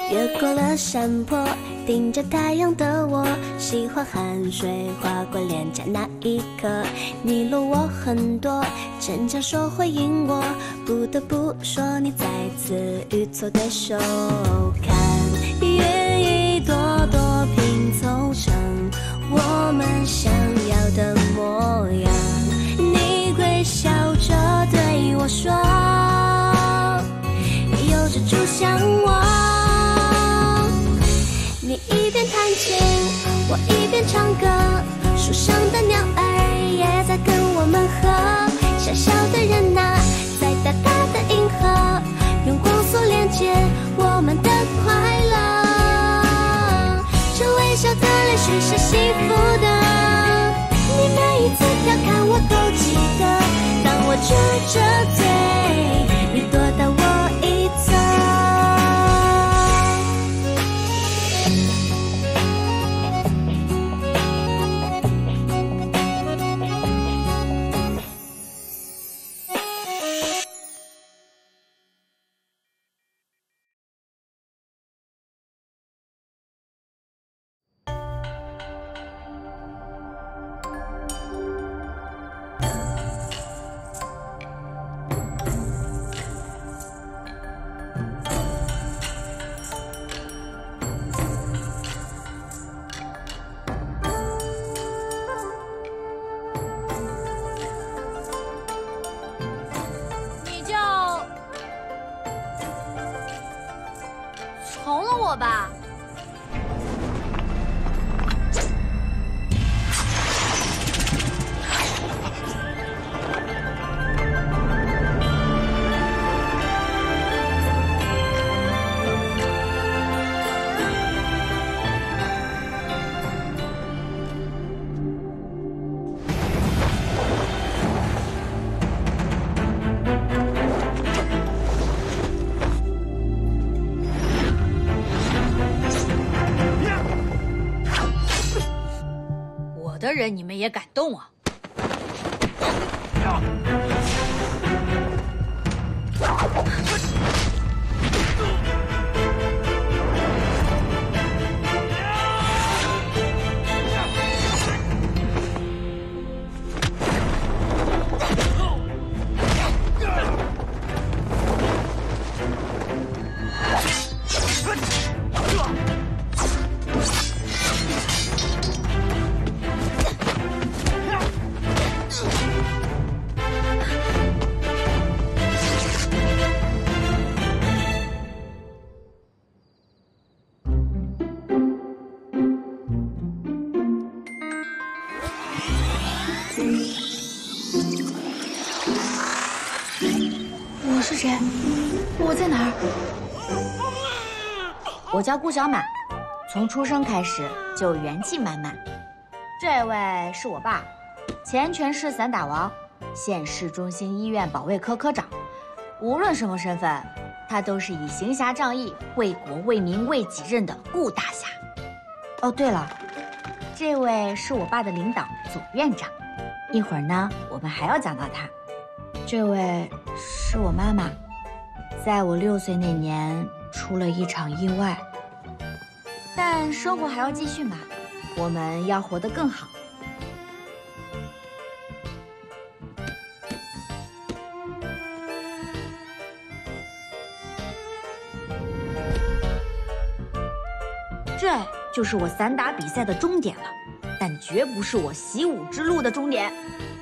越过了山坡，盯着太阳的我，喜欢汗水划过脸颊那一刻。你落我很多，逞强说回应我，不得不说你再次与错对手。看愿一朵朵拼凑成我们想要的模样。你会笑着对我说，有着主向往。你一边弹琴，我一边唱歌，树上的鸟儿也在跟我们和。小小的人啊，在大大的银河，用光速连接我们的快乐。这微笑的泪水是幸福的，你每一次调侃我都记得。当我撅着嘴，你躲到我一侧。 从了我吧。我的人你们也敢动啊？ 我是谁？我在哪儿？ 我叫顾小满，从出生开始就元气满满。这位是我爸，前全市散打王，现市中心医院保卫科科长。无论什么身份，他都是以行侠仗义、为国为民为己任的顾大侠。哦，对了，这位是我爸的领导左院长，一会儿呢我们还要讲到他。这位是我妈妈，在我6岁那年出了一场意外，但生活还要继续嘛，我们要活得更好。这就是我散打比赛的终点了，但绝不是我习武之路的终点。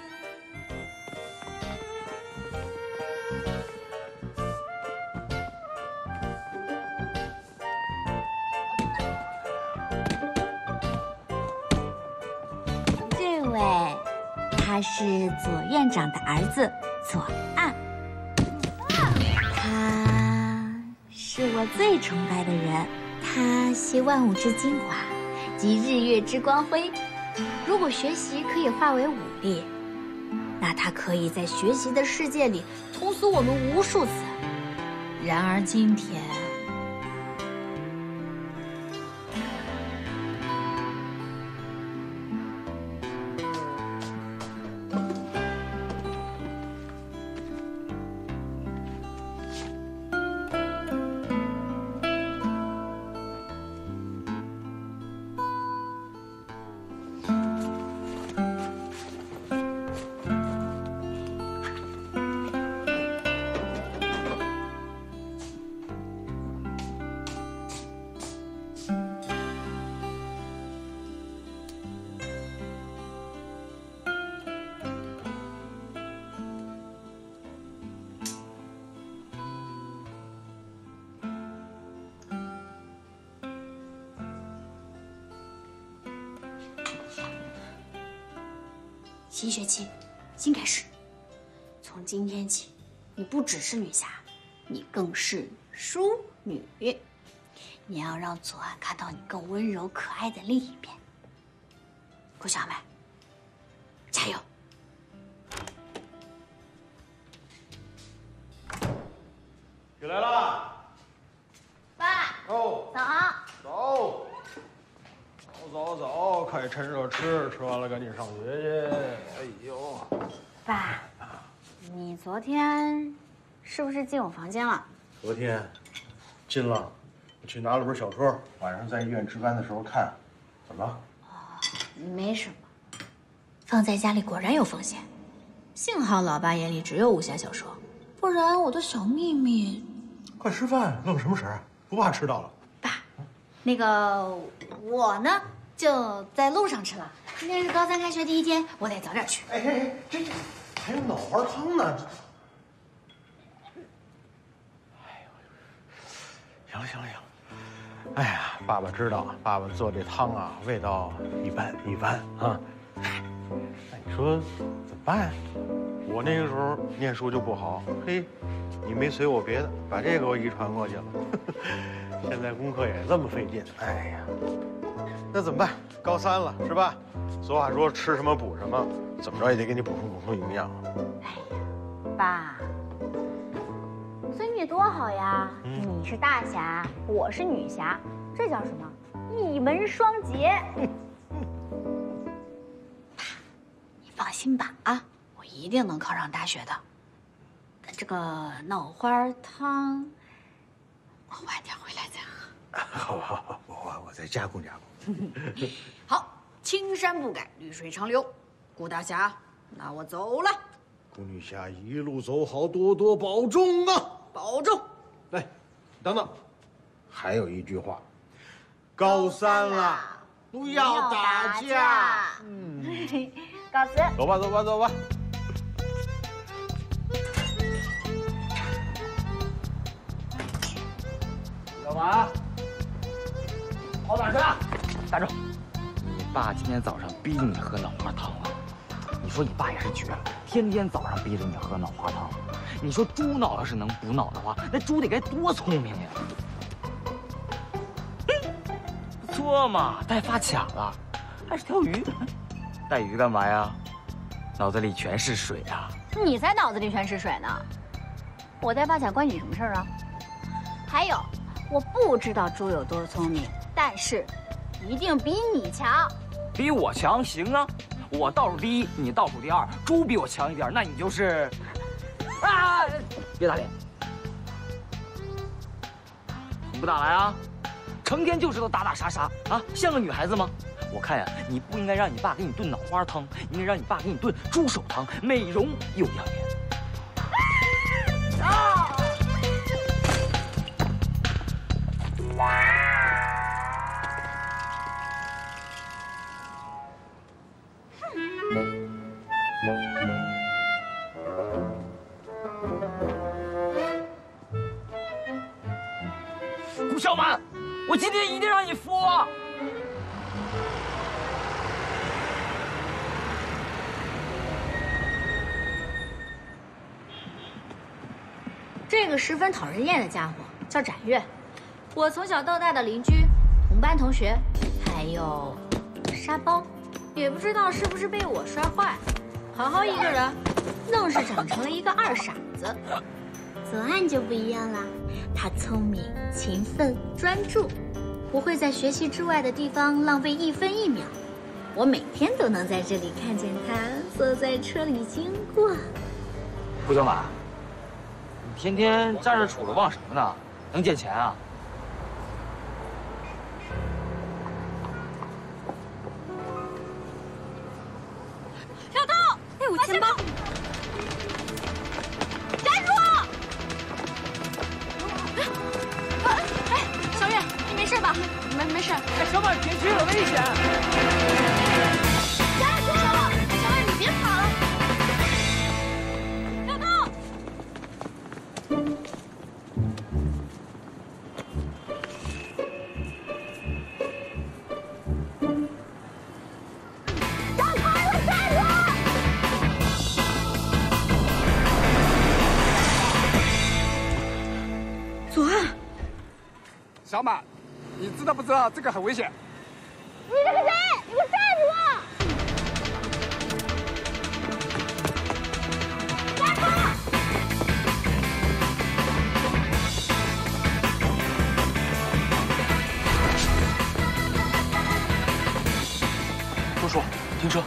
他是左院长的儿子左岸，他是我最崇拜的人，他携万物之精华集日月之光辉。如果学习可以化为武力，那他可以在学习的世界里通俗我们无数次。然而今天， 新学期，新开始。从今天起，你不只是女侠，你更是淑女。你要让左岸看到你更温柔可爱的另一面。顾小妹，加油！ 起来啦！ 爸， 哦， 早。 走，快趁热吃，吃完了赶紧上学去。哎呦， 爸，你昨天是不是进我房间了？ 昨天进了，我去拿了本小说，晚上在医院值班的时候看。怎么了？ 没什么，放在家里果然有风险。幸好老爸眼里只有武侠小说，不然我的小秘密…… 快吃饭，愣什么神啊？不怕吃到了？ 爸，那个我呢，就在路上吃了。今天是高三开学第一天，我得早点去。 哎，这还有脑花汤呢。哎呦，行。哎呀，爸爸知道，爸爸做这汤啊，味道一般啊。那你说怎么办？我那个时候念书就不好，嘿，你没随我别的，把这个我遗传过去了。现在功课也这么费劲，哎呀，那怎么办？高三了是吧？俗话说吃什么补什么，怎么着也得给你补充营养。 哎呀，爸，孙女多好呀！你是大侠，我是女侠，这叫什么？一门双杰。爸，你放心吧啊，我一定能考上大学的。这个脑花汤，我晚点回来再喝。 好，我再加工。 好，青山不改，绿水长流。顾大侠，那我走了。 顾女侠一路走好，多多保重啊！ 保重。 来，等等，还有一句话，高三了，不要打架。 告辞。 走吧。 小马，跑哪去了？站住！你爸今天早上逼你喝脑花汤了。你说你爸也是绝了，天天早上逼着你喝脑花汤。你说猪脑要是能补脑的话，那猪得该多聪明呀！不错嘛，带发卡了，还是条鱼。带鱼干嘛呀？脑子里全是水啊！ 你才脑子里全是水呢！我带发卡关你什么事儿啊？还有，我不知道猪有多聪明，但是一定比你强。 比我强行啊！我倒数第一，你倒数第二，猪比我强一点，那你就是啊！别打脸，你不打来啊？成天就知道打打杀杀啊，像个女孩子吗？我看呀，你不应该让你爸给你炖脑花汤，应该让你爸给你炖猪手汤，美容又养颜。啊！顾小满，我今天一定让你服我！ 这个十分讨人厌的家伙叫展月，我从小到大的邻居、同班同学，还有沙包，也不知道是不是被我摔坏，好好一个人，愣是长成了一个二傻子。左岸就不一样啦，他聪明、勤奋、专注，不会在学习之外的地方浪费一分一秒。我每天都能在这里看见他坐在车里经过。 顾小满，你天天站着杵着忘什么呢？能捡钱啊？ 小偷！哎，我钱包！站住！哎，小月，你没事吧？没事。 哎，小满，别去了，危险！ 站住！小月，你别跑了！小偷！让开！我站住！ 小马，你知道不知道这个很危险？ 你这个谁？你给我站住！打他！ 叔叔，停车！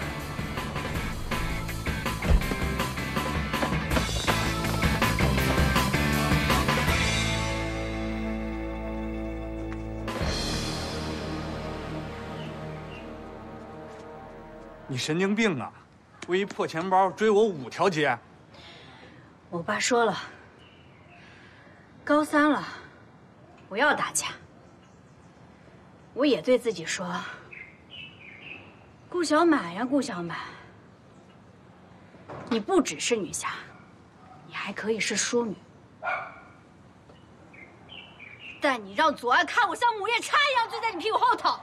你神经病啊！为一破钱包追我5条街。 我爸说了，高3了，不要打架。我也对自己说，顾小满呀，顾小满，你不只是女侠，你还可以是淑女。但你让左岸看我像母夜叉一样追在你屁股后头。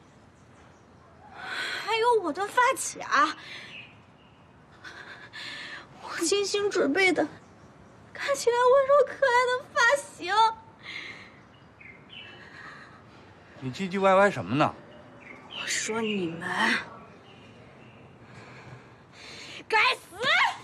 还有我的发卡，我精心准备的，看起来温柔可爱的发型。 你唧唧歪歪什么呢？ 我说你们该死！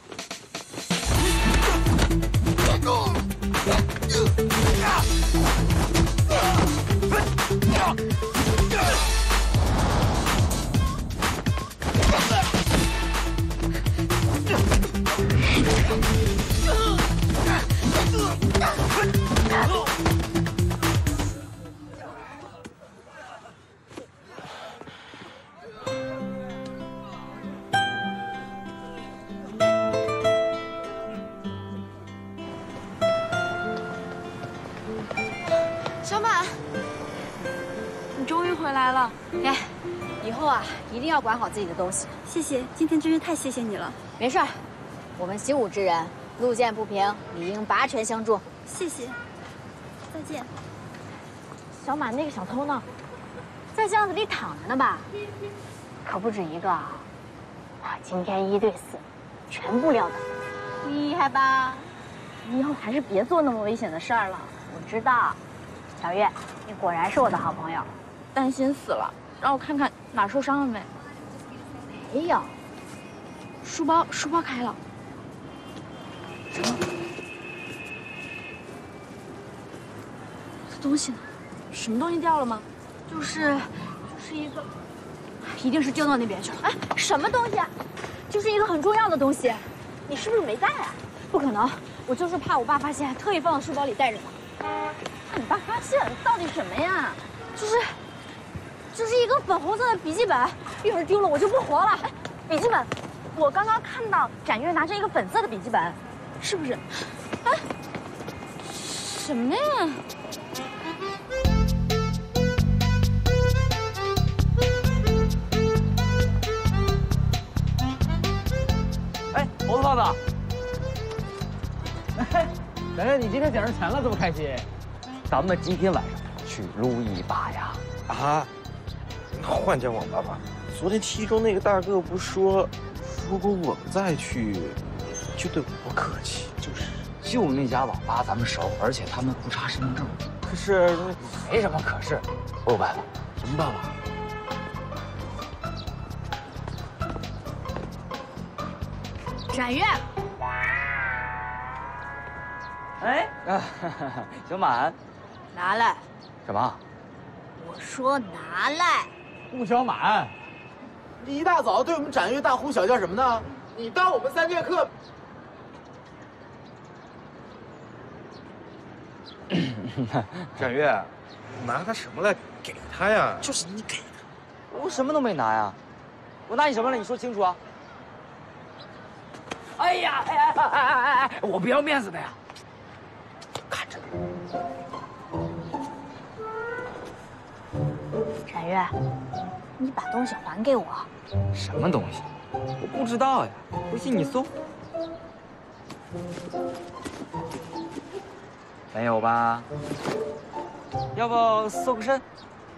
小满，你终于回来了。哎，以后啊，一定要管好自己的东西。 谢谢，今天真是太谢谢你了。 没事儿，我们习武之人，路见不平理应拔拳相助。 谢谢，再见。 小满，那个小偷呢？在巷子里躺着呢吧？可不止一个啊！我今天1对4，全部撂倒。厉害吧？你以后还是别做那么危险的事儿了。我知道，小月，你果然是我的好朋友。担心死了，让我看看哪受伤了没？没有。书包开了。什么？这东西呢？什么东西掉了吗？就是一个，一定是丢到那边去了。哎，什么东西？就是一个很重要的东西。你是不是没带啊？不可能，我就是怕我爸发现，特意放到书包里带着呢。怕你爸发现到底什么呀？就是一个粉红色的笔记本，要是丢了我就不活了。哎，笔记本，我刚刚看到展月拿着一个粉色的笔记本，是不是？哎，什么呀？ 哎，猴子胖子， 哎，展月，你今天捡着钱了，这么开心？ 咱们今天晚上去撸一把呀！ 啊，换叫网吧吧。昨天七中那个大哥不说，如果我们再去，就对我不客气。 就那家网吧咱们熟，而且他们不查身份证。 可是没什么可是，我有办法。 什么办法？ 展月， 哎，小满， 拿来！ 什么？ 我说拿来！ 顾小满， 你一大早对我们展月大呼小叫什么呢？你当我们3节课？展月，拿他什么来给他呀？就是你给他， 我什么都没拿呀，我拿你什么了？你说清楚啊！哎呀，哎，我不要面子的呀！看着呢。 展月，你把东西还给我。 什么东西？我不知道呀，不信你搜。没有吧？要不搜个身？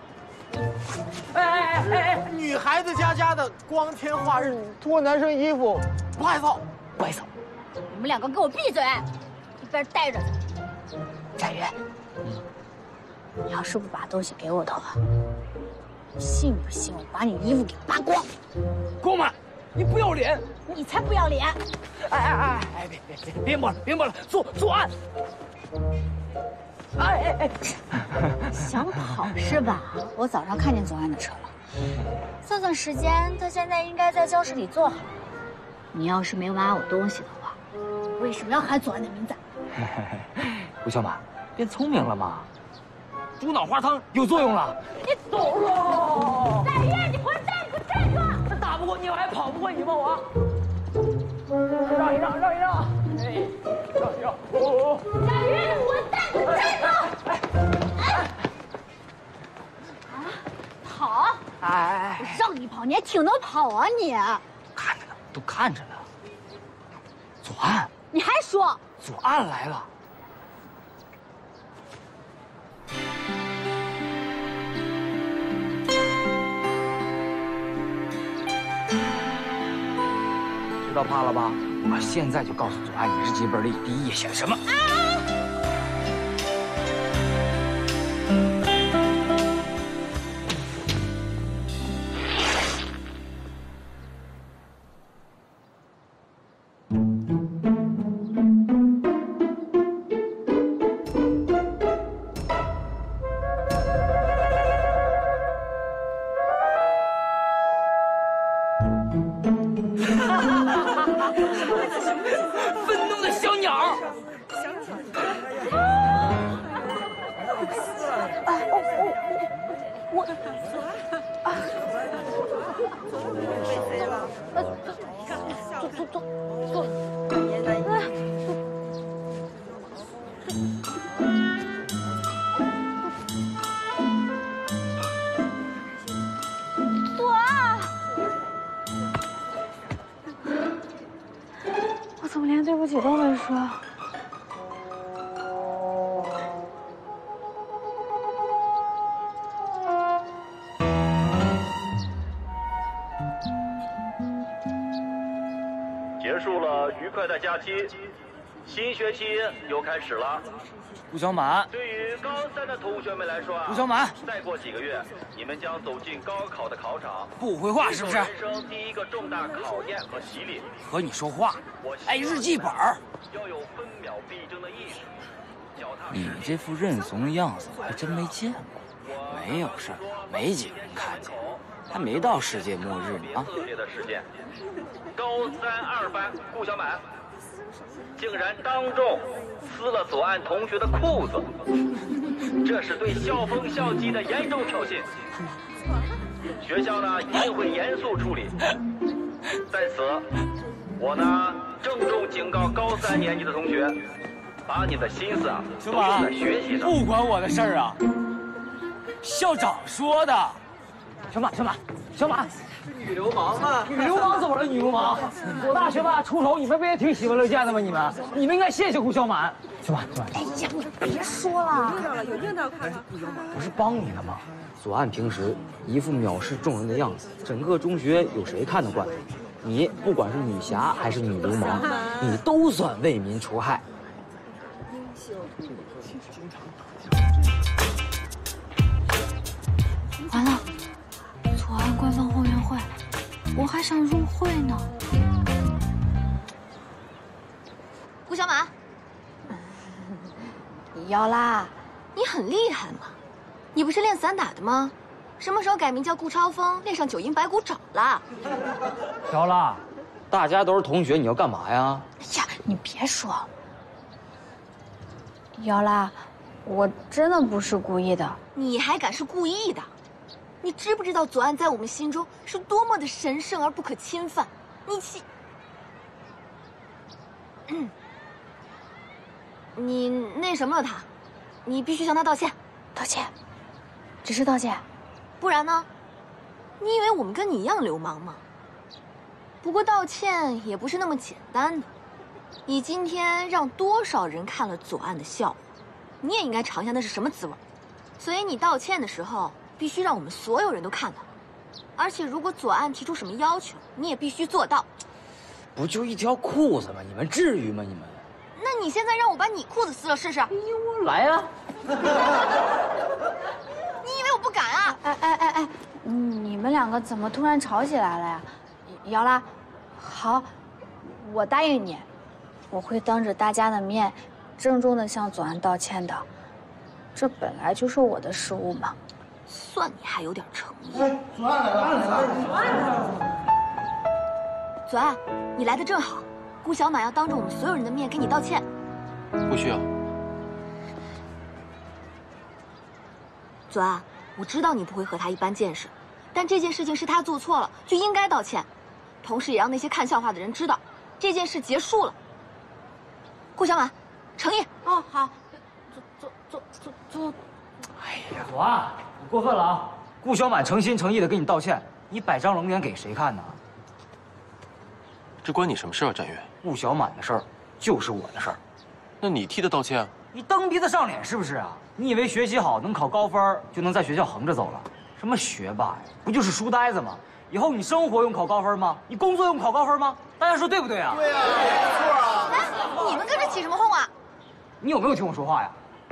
哎，女孩子家的，光天化日脱男生衣服，不害臊， 不害臊。 你们2个给我闭嘴，一边待着。展月， 你要是不把东西给我的话，信不信我把你衣服给扒光？ 郭满，你不要脸！ 你才不要脸！ 哎，别摸了，别摸了，作案！哎！ 想跑是吧？我早上看见左岸的车了，算算时间，他现在应该在教室里坐好。你要是没挖我东西的话，为什么要喊左岸的名字？ 吴小满，变聪明了吗？猪脑花汤有作用了。你走喽！ 大爷，你混蛋，你给我站住！ 他打不过你，我还跑不过你吗？我。让一让！哎，让一让！ 大爷，你混蛋，你给我站住！跑！ 哎！ 我让你跑，你还挺能跑啊你！ 看着呢，都看着呢。左岸， 你还说？ 左岸来了。知道怕了吧？我现在就告诉左岸，你日记本里第一页写的什么。愤怒的小鸟。 我怎么连对不起都没说？ 结束了愉快的假期，新学期又开始了。 吴小满， 对于高3的同学们来说啊， 吴小满， 再过几个月，你们将走进高考的考场， 不回话是不是？ 人生第一个重大考验和洗礼。 和你说话，哎，日记本儿要有分秒必争的意识。 你这副认怂的样子，我还真没见过。没有事儿，没几个人看见，还没到世界末日呢啊！ 恶劣的事件，高3 2班顾小满竟然当众撕了左岸同学的裤子，这是对校风校纪的严重挑衅。学校呢一定会严肃处理。在此，我呢郑重警告高3年级的同学，把你的心思啊都用在学习上。 不关我的事儿啊，校长说的。小满， 女流氓嘛！ 女流氓怎么了？女流氓，我大学霸出手，你们不也挺喜闻乐见的吗？你们应该谢谢顾小满。小满， 哎呀，你别说了， 有硬道看了。 不是帮你的吗？左岸平时一副藐视众人的样子，整个中学有谁看得惯你？不管是女侠还是女流氓，你都算为民除害。 完了，左岸官方后援会，我还想入会呢。 顾小满， 姚拉， 你很厉害嘛？你不是练散打的吗？什么时候改名叫顾超风，练上9阴白骨爪了？ 姚拉，大家都是同学，你要干嘛呀？ 哎呀，你别说。姚拉，我真的不是故意的。 你还敢是故意的？你知不知道左岸在我们心中是多么的神圣而不可侵犯？你那什么了他，你必须向他道歉。 道歉，只是道歉。 不然呢？你以为我们跟你一样流氓吗？不过道歉也不是那么简单的。你今天让多少人看了左岸的笑话，你也应该尝一下那是什么滋味。所以你道歉的时候，必须让我们所有人都看到。而且如果左岸提出什么要求，你也必须做到。 不就一条裤子吗？你们至于吗？你们？ 那你现在让我把你裤子撕了试试？ 来啊！ 你们两个怎么突然吵起来了呀？姚拉，好，我答应你，我会当着大家的面，郑重地向左岸道歉的。这本来就是我的失误嘛。 算你还有点诚意。 左岸来了， 左岸，你来的正好，顾小满要当着我们所有人的面给你道歉。 不需要。 左岸，我知道你不会和他一般见识，但这件事情是他做错了，就应该道歉，同时也让那些看笑话的人知道，这件事结束了。顾小满，诚意。 哦，好。 哎呀，左岸，你过分了啊！顾小满诚心诚意的跟你道歉，你摆张龙脸给谁看呢？ 这关你什么事啊，展越？ 顾小满的事儿就是我的事儿。 那你替他道歉啊？ 你蹬鼻子上脸是不是啊？你以为学习好能考高分就能在学校横着走了？什么学霸呀，不就是书呆子吗？以后你生活用考高分吗？你工作用考高分吗？大家说对不对啊？ 对啊，没错啊。 哎，你们跟着起什么哄啊？ 你有没有听我说话呀？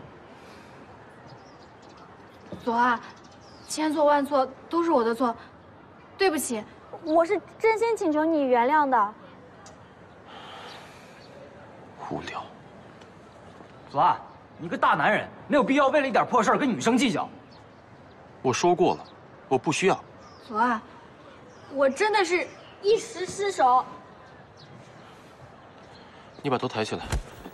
左岸，千错万错都是我的错，对不起，我是真心请求你原谅的。 无聊。 左岸，你个大男人，没有必要为了一点破事儿跟女生计较。 我说过了，我不需要。 左岸，我真的是一时失手。 你把头抬起来。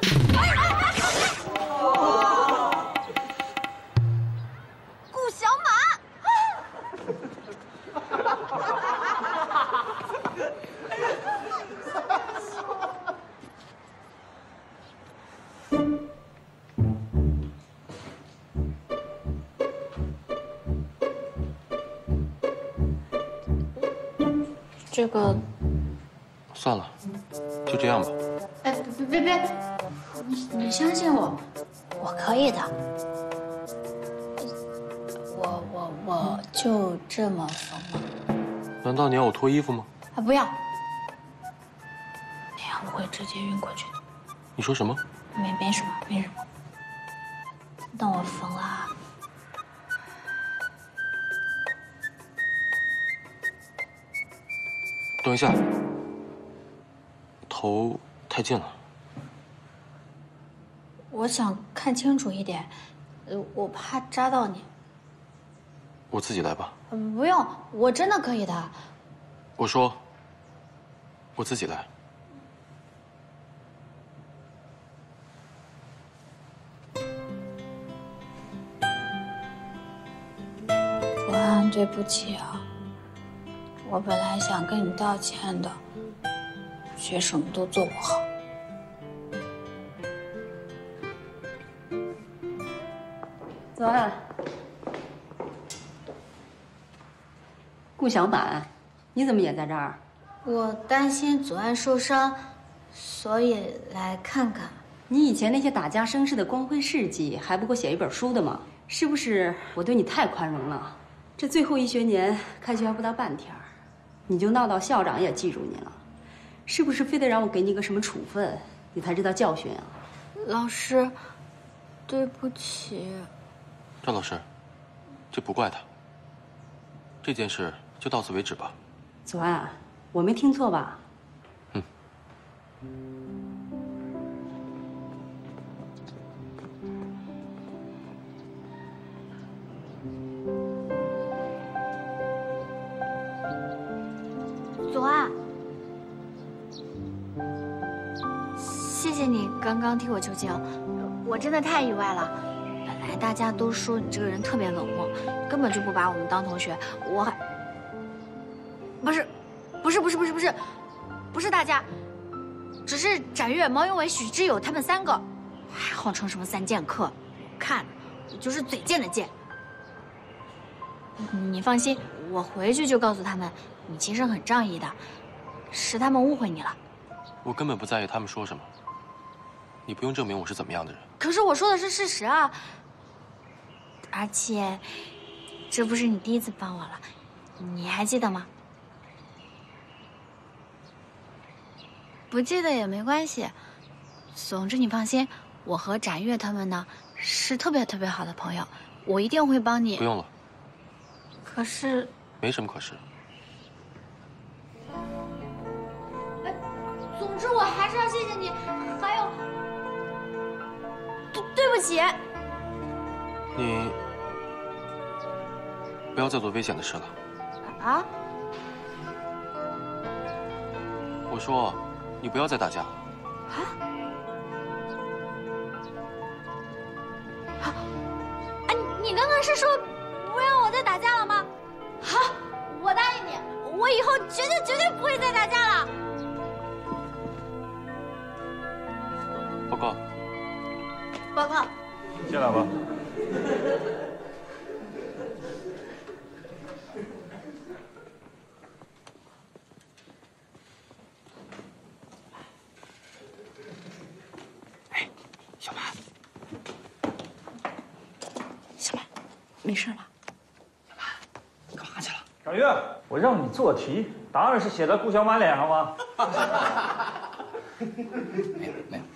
顾小满。 这个， 算了，就这样吧。 哎，别，你相信我，我可以的。我就这么缝吗？ 难道你要我脱衣服吗？ 啊，不要，那样我会直接晕过去的。 你说什么？ 没什么。那我缝了。 等一下，头太近了。 我想看清楚一点，我怕扎到你。 我自己来吧。 不用，我真的可以的。 我说，我自己来。 左岸，对不起啊，我本来想跟你道歉的，却什么都做不好。 左岸，顾小满，你怎么也在这儿？ 我担心左岸受伤，所以来看看。 你以前那些打架生事的光辉事迹，还不够写一本书的吗？是不是我对你太宽容了？这最后一学年开学还不到半天，你就闹到校长也记住你了，是不是非得让我给你个什么处分，你才知道教训啊？ 老师，对不起。 赵老师，这不怪他。这件事就到此为止吧。 左岸，我没听错吧？ 嗯。 左岸，谢谢你刚刚替我求情，我真的太意外了。本来大家都说你这个人特别冷漠，根本就不把我们当同学，我还不是大家，只是展越、毛永伟、许知友他们3个，还号称什么3剑客，我看你就是嘴贱的贱。你放心，我回去就告诉他们，你其实很仗义的，是他们误会你了。 我根本不在意他们说什么，你不用证明我是怎么样的人。 可是我说的是事实啊，而且这不是你第一次帮我了，你还记得吗？不记得也没关系，总之你放心，我和展越他们呢是特别好的朋友，我一定会帮你。 不用了。 可是， 没什么可是。 哎，总之我还是要谢谢你，还有，对不起。 你不要再做危险的事了。 啊？ 我说，你不要再打架。 啊？哎，你刚刚是说不让我再打架了吗？好，我答应你，我以后绝对不会再打架了。 报告。 报告。 进来吧。 小满，小满，没事吧？小满，干嘛去了？ 展越，我让你做题，答案是写在顾小满脸上吗？ 没有。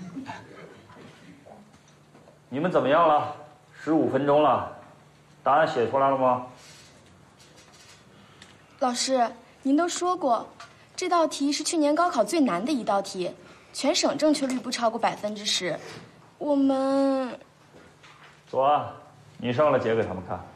你们怎么样了？15分钟了，答案写出来了吗？ 老师，您都说过，这道题是去年高考最难的一道题，全省正确率不超过10%。我们左岸，你上来解给他们看。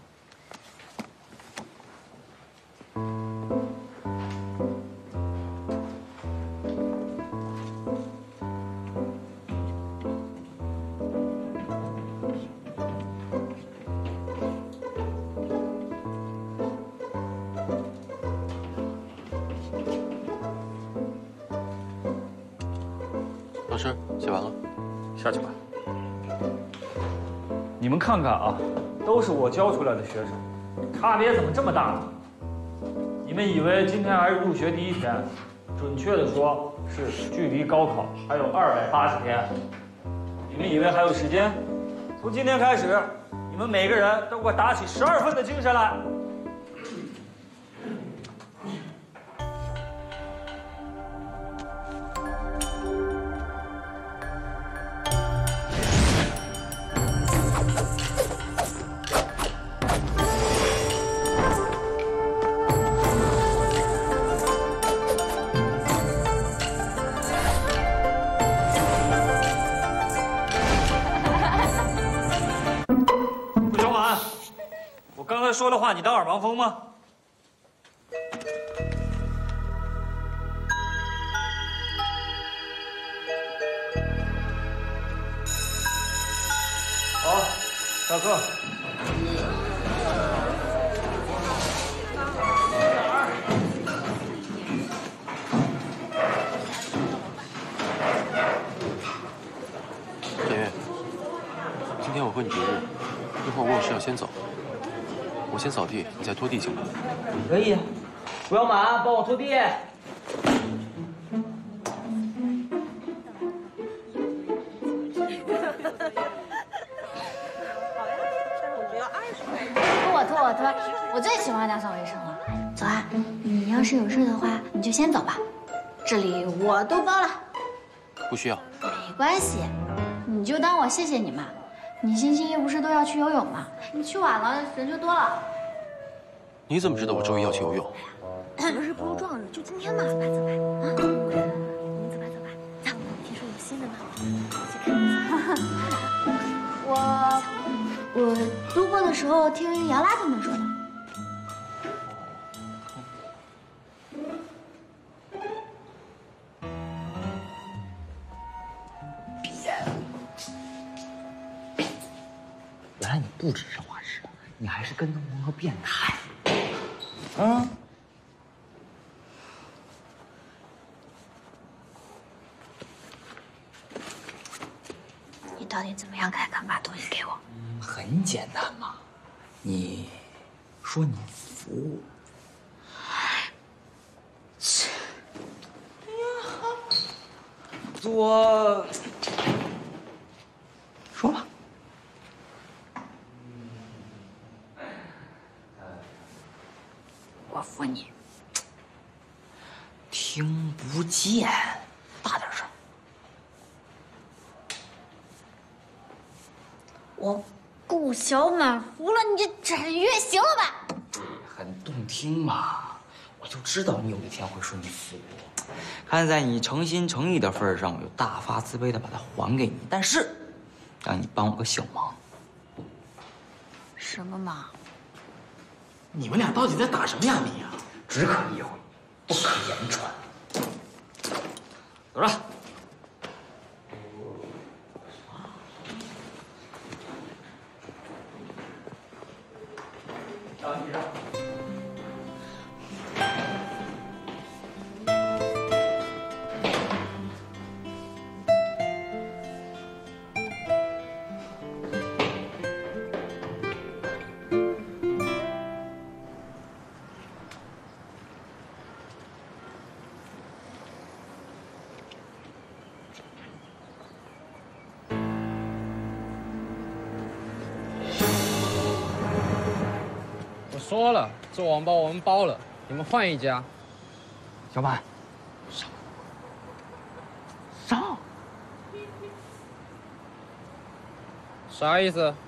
老师，写完了， 下去吧。你们看看啊，都是我教出来的学生，差别怎么这么大呢？你们以为今天还是入学第1天，准确的说是距离高考还有280天。你们以为还有时间？从今天开始，你们每个人都给我打起12分的精神来。刚才说的话，你当耳旁风吗？好，下课。 田月，今天我和你别日，一会儿我有事要先走。我先扫地，你再拖地行吗？ 可以，不要忙，帮我拖地。 拖，我最喜欢打扫卫生了。走啊，你要是有事的话，你就先走吧，这里我都包了。 不需要。 没关系，你就当我谢谢你嘛。你星期一不是都要去游泳吗？你去晚了人就多了。 你怎么知道我周一要去游泳？ 什么是包撞日？就今天嘛，走吧走吧啊！走吧走吧，走，听说有新的吗？去看一下。 我路过的时候听姚拉他们说的。 原来你不只是画师，你还是跟踪魔和变态。嗯。 你到底怎么样才肯把东西给我？ 很简单嘛，你说你服。切！哎呀，我说吧。 我服你。 听不见，大点声。 我顾小满服了，你这展越行了吧？ 很动听嘛，我就知道你有一天会说你服我。看在你诚心诚意的份上，我就大发慈悲的把它还给你。但是，让你帮我个小忙。 什么忙？ 你们俩到底在打什么哑谜啊？ 只可意会，不可言传。走着。 说了，这网吧我们包了，你们换一家。 小满，上， 啥意思？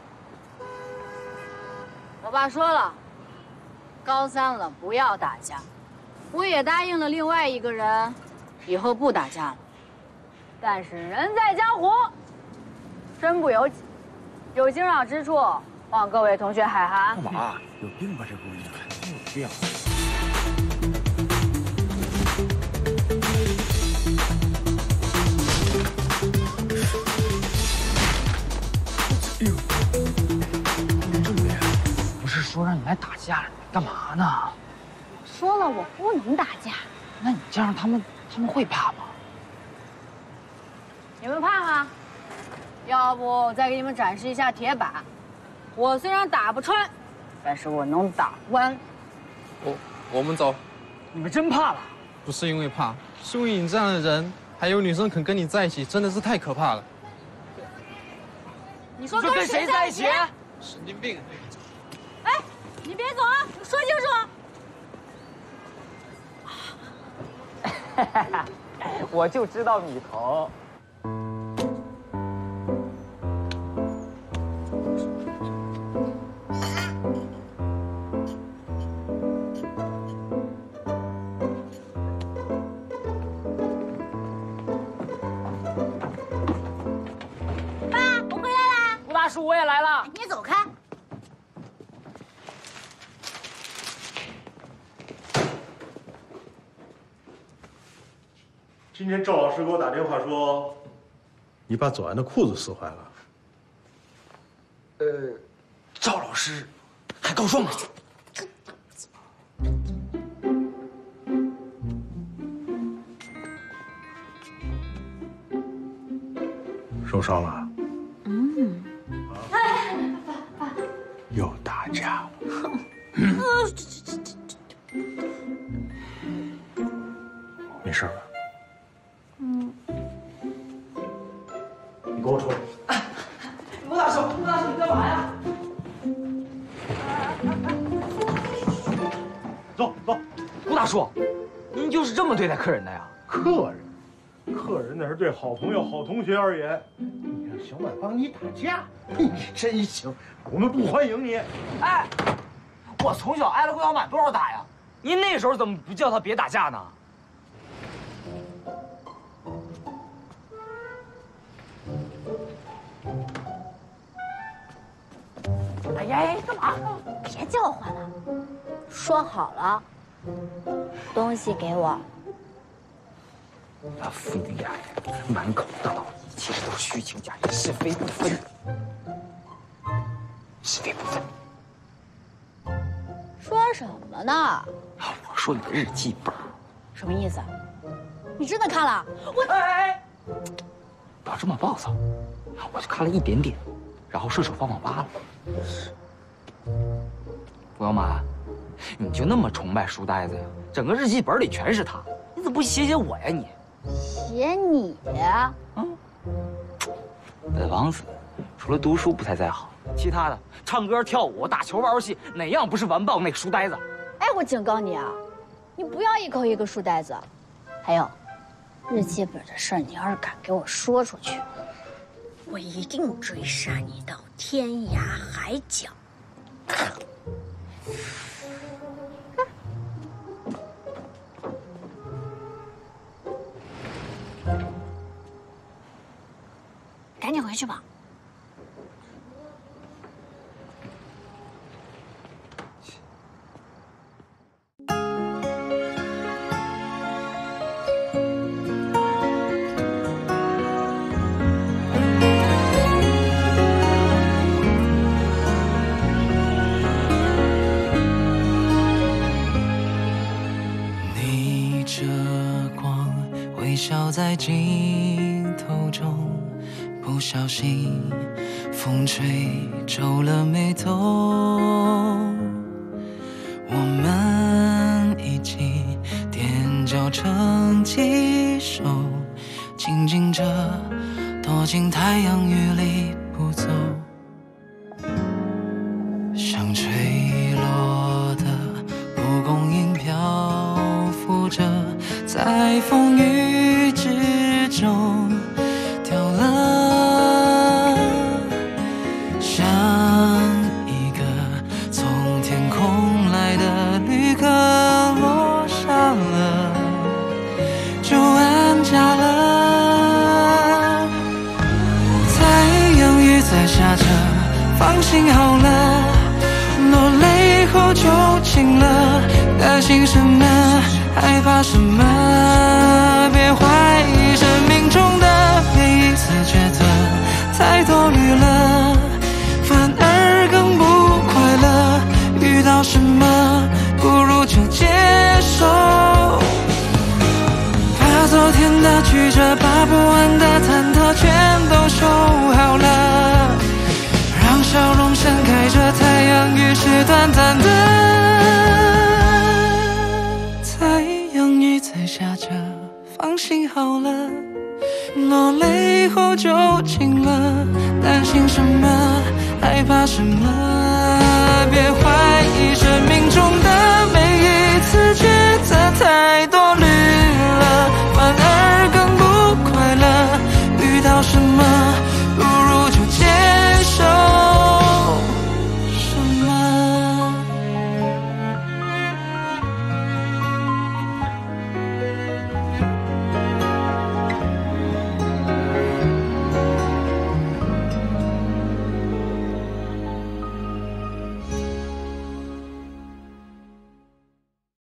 我爸说了，高三了不要打架，我也答应了另外一个人，以后不打架了。但是人在江湖，身不由己，有惊扰之处，望各位同学海涵。 干嘛？有病吧这姑娘，肯定有病。 哎呦，这么厉害！不是说让你来打架，你干嘛呢？ 说了我不能打架。 那你这样他们会怕吗？ 你们怕吗？要不我再给你们展示一下铁板。我虽然打不穿，但是我能打弯。 我们走。 你们真怕了？ 不是因为怕，是因为你这样的人，还有女生肯跟你在一起，真的是太可怕了。 你说跟谁在一起？ 神经病！ 哎，你别走啊！说清楚。 我就知道你疼。 大叔，我也来了。 你走开！ 今天赵老师给我打电话说，你把左安的裤子撕坏了。 赵老师还告状了。 受伤了？又打架了。没事吧？ 嗯。 你给我出来！ 陆大叔，你干嘛呀？ 走。 陆大叔，您就是这么对待客人的呀？ 客人那是对好朋友、好同学而言。你让小满帮你打架，你真行！我们不欢迎你。 哎，我从小挨了顾小满多少打呀？您那时候怎么不叫他别打架呢？ 哎呀，干嘛？别叫唤了，说好了，东西给我。 他疯子眼，满口大道理，其实都是虚情假意，是非不分。是非不分。 说什么呢？ 我说你的日记本。 什么意思？你真的看了？我哎，不要这么暴躁，我就看了一点点，然后顺手放网吧了。顾小满，你就那么崇拜书呆子呀？整个日记本里全是他，你怎么不写我呀你？ 写你呀？ 本王子除了读书不太在行，其他的唱歌、跳舞、打球、玩游戏，哪样不是完爆那个书呆子？ 哎，我警告你啊，你不要一口一个书呆子。还有，日记本的事儿，你要是敢给我说出去，我一定追杀你到天涯海角。 去吧。 逆着光，微笑在镜头中，不小心风吹皱了眉头。我们一起踮脚成几首，静静着躲进太阳雨里不走。像坠落的蒲公英漂浮着，在风雨之中掉了，像一个从天空来的旅客落下了，就安家了。太阳雨在下着，放心好了，落泪后就晴了，担心什么，害怕什么，别怀疑生命中的每一次抉择，太多虑了，反而更不快乐。遇到什么，不如就接受，把昨天的曲折，把不完的忐忑全都收好了，让笑容盛开着，太阳雨是短暂的，太阳雨在下着，放心好了，落泪后就晴了，担心什么，害怕什么，别怀疑生命中的每一次抉择，太多虑了，反而更不快乐。遇到什么，